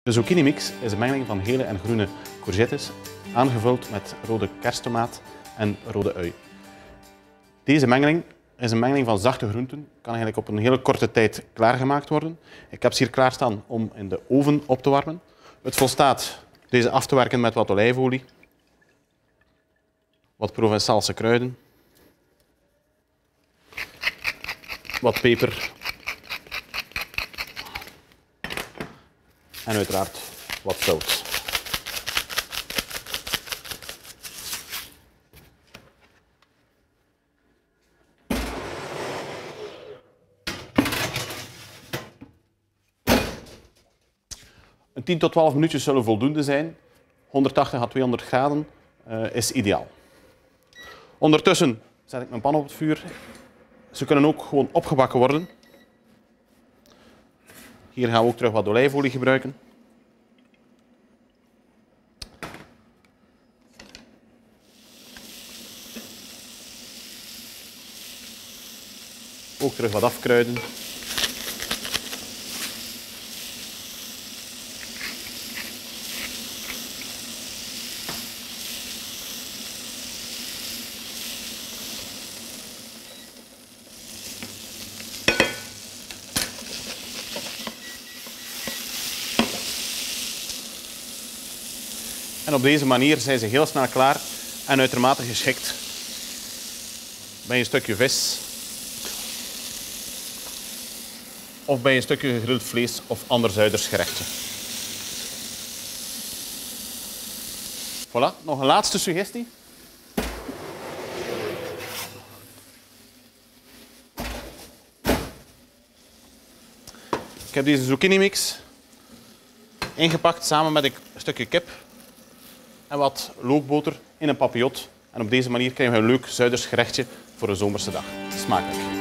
De zucchini mix is een mengeling van gele en groene courgettes, aangevuld met rode kersttomaat en rode ui. Deze mengeling is een mengeling van zachte groenten, kan eigenlijk op een hele korte tijd klaargemaakt worden. Ik heb ze hier klaarstaan om in de oven op te warmen. Het volstaat deze af te werken met wat olijfolie, wat Provençaalse kruiden, wat peper en uiteraard wat zout. Een 10 tot 12 minuutjes zullen voldoende zijn. 180 à 200 graden is ideaal. Ondertussen zet ik mijn pan op het vuur. Ze kunnen ook gewoon opgebakken worden. Hier gaan we ook terug wat olijfolie gebruiken. Ook terug wat afkruiden. En op deze manier zijn ze heel snel klaar en uitermate geschikt bij een stukje vis of bij een stukje gegrild vlees of ander Zuiders gerechtje. Voilà, nog een laatste suggestie. Ik heb deze zucchini mix ingepakt samen met een stukje kip en wat lookboter in een papillot. En op deze manier krijgen we een leuk Zuiders gerechtje voor een zomerse dag. Smakelijk!